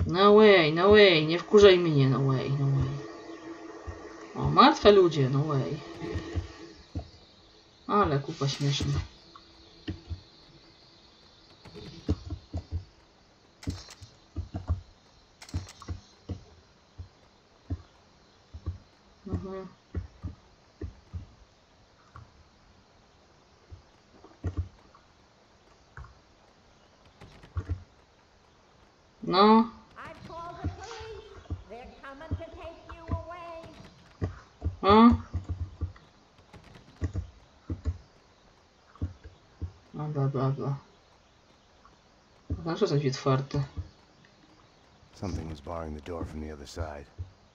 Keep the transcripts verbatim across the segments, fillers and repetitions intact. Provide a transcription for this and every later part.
No way, no way, nie wkurzaj mnie, no way, no way. O, martwe ludzie, no way. Ale kupa śmieszna. Mhm. No. A? No bla bla bla. Zawsze coś otwarte. Something was barring the door from the other side.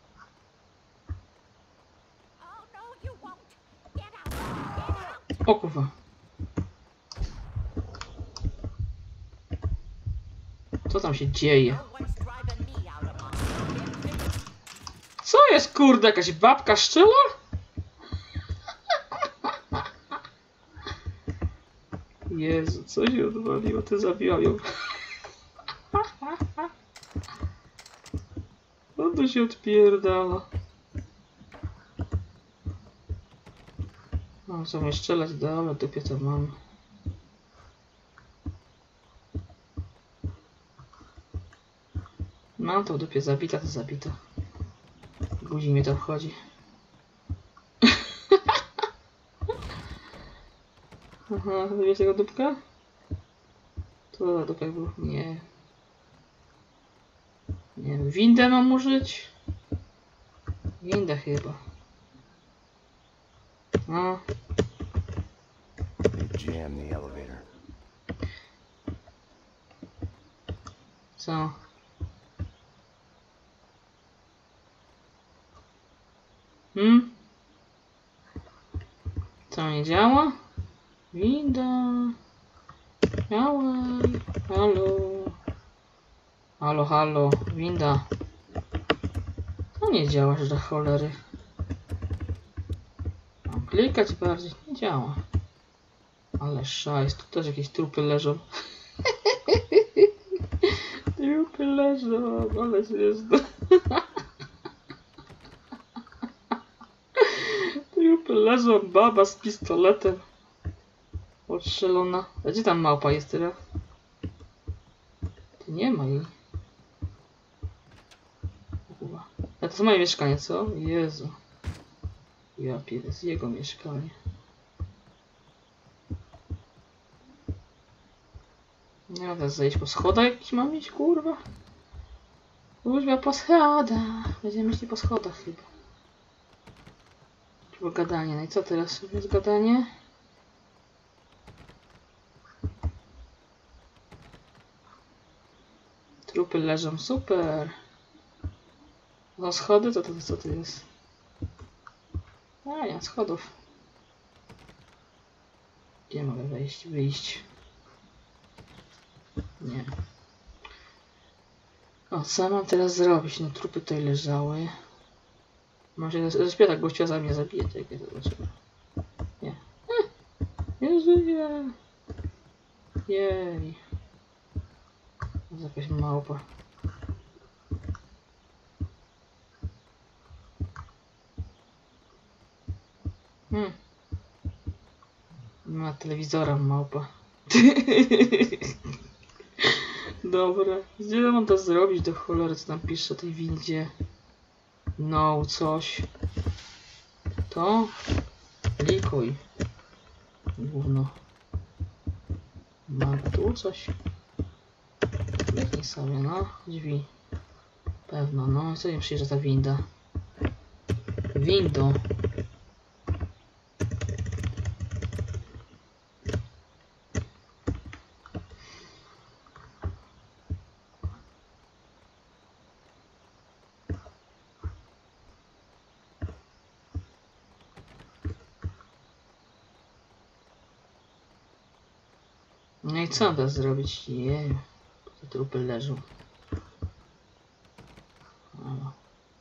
O kurwa. Co tam się dzieje? Co jest kurde? Jakaś babka szczela? Jezu, co się odwaliło? Ty zabiłam ją. No to się odpierdala. No co mnie strzelać? Dobra, dupie to mam. Mam to w dupie, zabita to zabita. Guzi mnie to wchodzi. Aha, wiesz tego dupka? To dupek był? Nie. Nie wiem, windę mam użyć? Windę chyba. No. Jam the elevator. Co? Hmm? Co nie działa? Winda. Działaj. Halo. Halo, halo. Winda. To nie działa, że do cholery. Mam klikać bardziej. Nie działa. Ale szajs. Tu też jakieś trupy leżą. Trupy leżą. Ale jest. Trupy leżą. Baba z pistoletem. Odstrzelona. A gdzie tam małpa jest teraz? To nie ma jej. Kurwa. A to jest moje mieszkanie, co? Jezu. Ja pierdolę, jest jego mieszkanie. Nie mam teraz zejść po schodach jakiś mam iść, kurwa. Kurwa po schodach. Będziemy iść po schodach chyba. Chyba gadanie. No i co teraz? Jest gadanie? Trupy leżą, super. No schody, to, to co to jest? A nie, schodów. Gdzie mogę wejść, wyjść? Nie. O, co mam teraz zrobić? No trupy tutaj leżały. Może ze śpietak gościa za mnie zabije, tak jak zobaczymy. Nie. Eh, nie żyje. Jej. To jest jakaś małpa. Hmm. Ma telewizora małpa. Dobra. Gdzie mam to zrobić do cholery, co tam pisze o tej windzie? No, coś. To? Klikuj. Gówno. Mam tu coś? Kliknij sobie, no. Drzwi. Pewno, no. Co nie przyjeżdża ta winda? Windą. No i co mam teraz zrobić? Jeju. Te trupy leżą. O.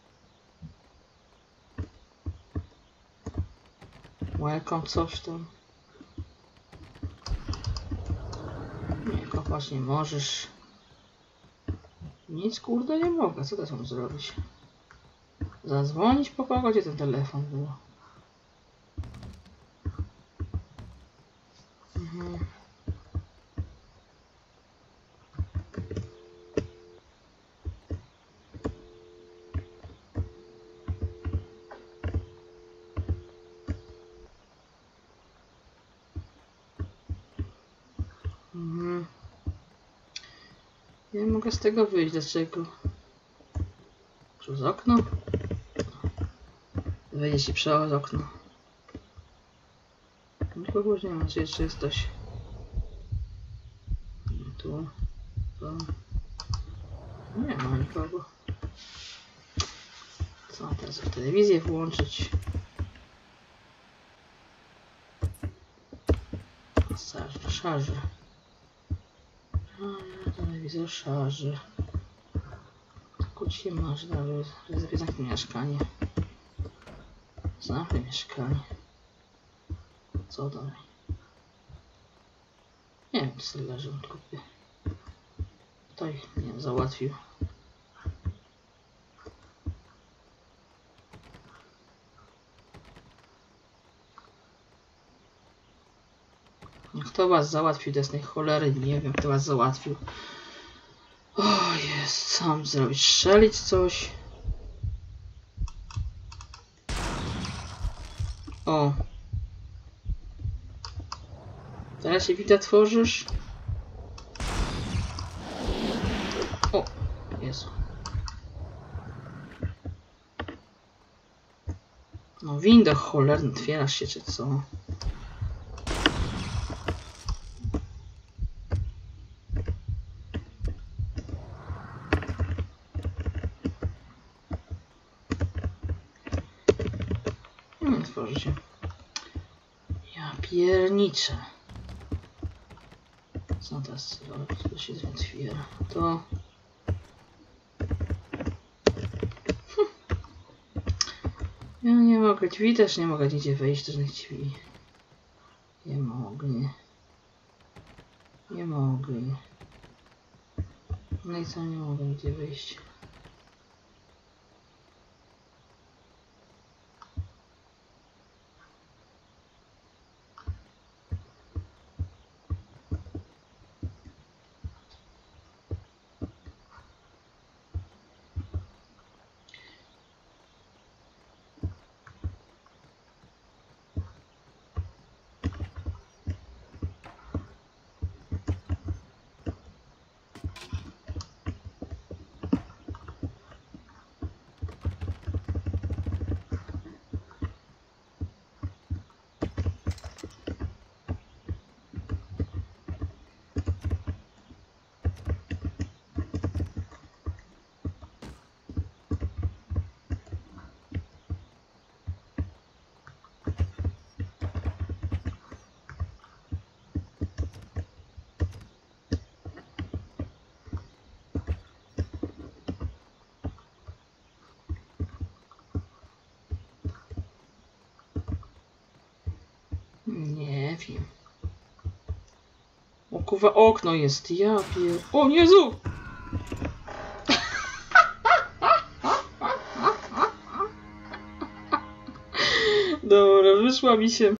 Welcome, coś tam. Nie, kopać nie możesz. Nic kurde nie mogę, co teraz mam zrobić? Zadzwonić po kogo? Gdzie ten telefon był? Mhm. Mhm. Nie mogę z tego wyjść, dlaczego? Przez okno? Wyjdzie ci przez okno. Nikogo nie ma, czy jeszcze jest ktoś? Tu, tu. Nie ma nikogo. Co teraz w telewizję włączyć? Szarzy, szarzy. Telewizor szarzy. Kuci masz, dalej. Zamknij mieszkanie. Zamknij mieszkanie. Co dalej? Nie wiem, co leży, kupię. Tutaj, nie wiem, załatwił. Kto was załatwił do jasnej cholery? Nie wiem, kto was załatwił. O jest, sam zrobić, strzelić coś. O. Teraz się widać, tworzysz. O, Jezu. No winda cholerna, otwierasz się czy co? Hmm, tworzy się. Ja pierniczę. Co teraz? To się otwiera. To... Hm. Ja nie mogę, drzwi też nie mogę nigdzie wejść do żadnych drzwi. Nie mogę. Nie mogę. No i co, nie mogę nigdzie wejść. Nie wiem. O kurwa, okno jest. Ja pier... O Jezu! Dobra, wyszła mi się